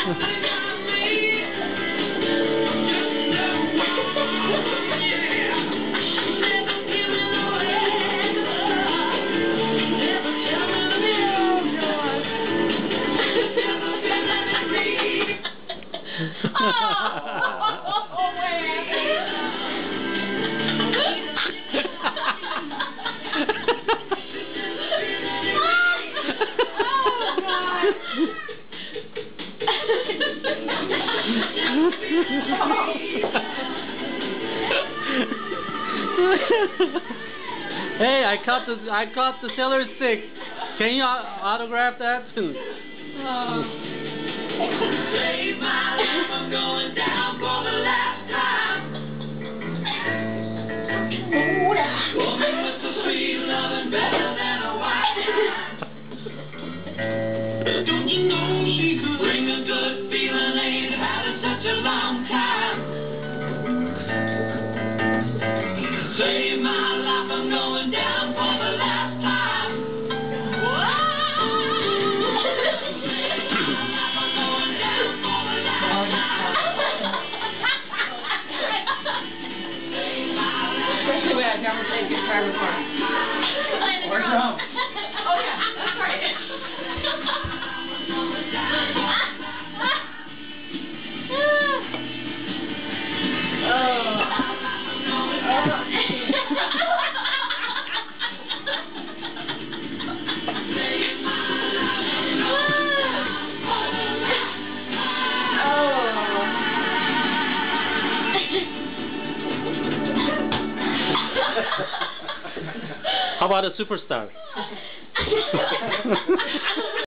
Hey, I caught the celery stick. Can you autograph that too? Save my life, I'm going down for the last time. Woman with the sweet loving better than a white wine. Don't you know she could bring a good feeling? Ain't had it such a long time. Save my life, I'm going down for the last time. I've never taken your car before. Where's home? Oh yeah, that's right. How about a superstar?